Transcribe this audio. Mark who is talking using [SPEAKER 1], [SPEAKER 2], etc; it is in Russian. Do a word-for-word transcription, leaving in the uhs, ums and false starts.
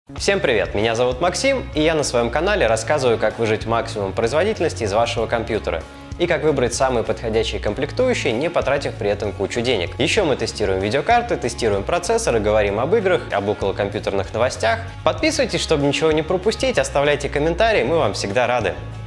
[SPEAKER 1] Всем привет, меня зовут Максим, и я на своем канале рассказываю, как выжать максимум производительности из вашего компьютера и как выбрать самые подходящие комплектующие, не потратив при этом кучу денег. Еще мы тестируем видеокарты, тестируем процессоры, говорим об играх, об околокомпьютерных новостях. Подписывайтесь, чтобы ничего не пропустить, оставляйте комментарии, мы вам всегда рады.